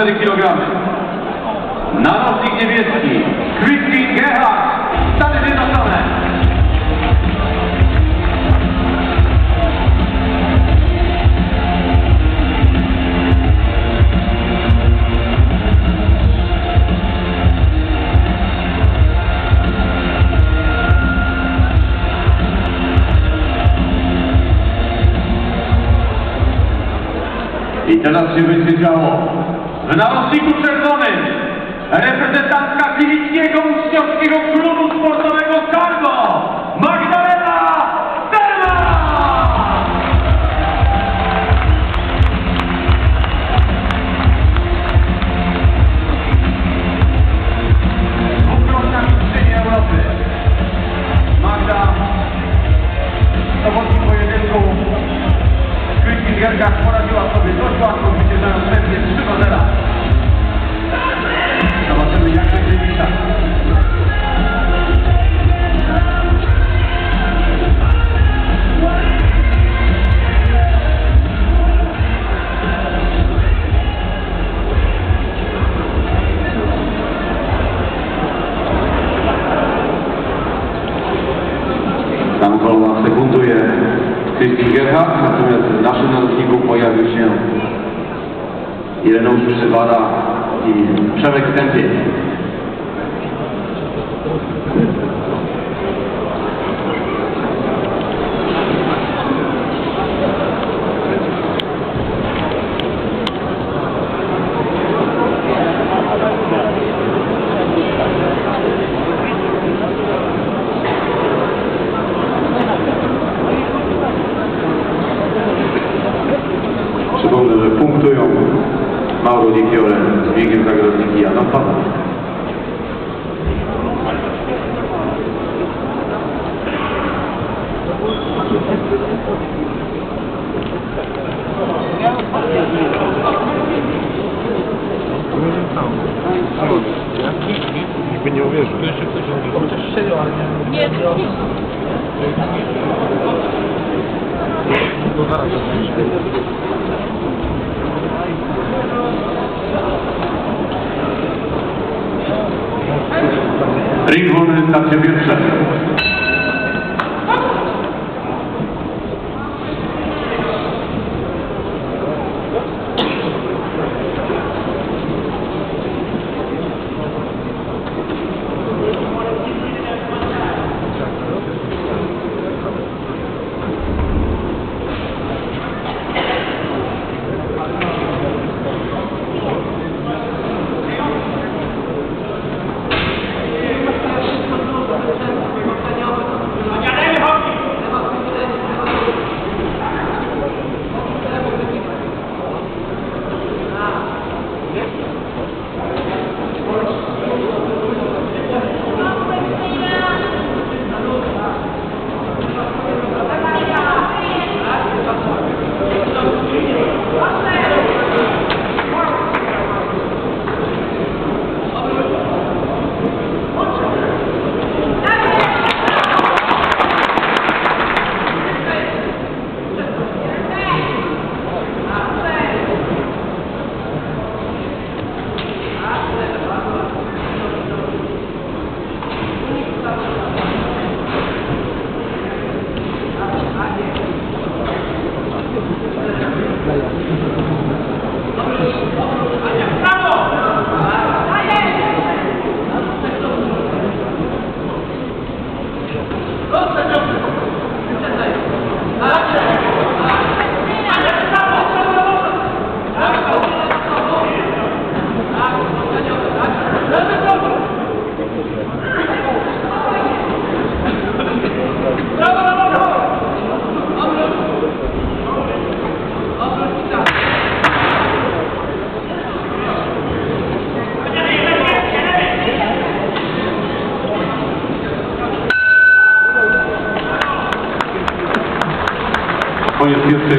4 kg. Narożnik niebieski Christine Gerhardt, Stany Zjednoczone. I teraz się będzie działo. W narożniku czerwonym reprezentantka Gliwickiego Uczniowskiego Klubu Sportowego Cargo, Magdalena Sterman! Dwukrotna mistrzyni Europy. Magda w sobotnim pojedynku Christine Gerhardt poradziła sobie dość łatwo, zwyciężając pewnie 3-0. Zobaczymy, jak będzie dzisiaj. Tam Holland sekunduje Christine Gerhardt, natomiast w naszym narożniku pojawił się Ireneusz Przywara i Przemek Stępień. Przypomnę, że punktują Mauro Di Fiore, Zbigniew Zagrodnik i Adam Paweł. Nikt nie uwierzył. Coś serio, ale nie. Nie. To zaraz Ring wolny, stacja pierwsza. Koniec pierwszej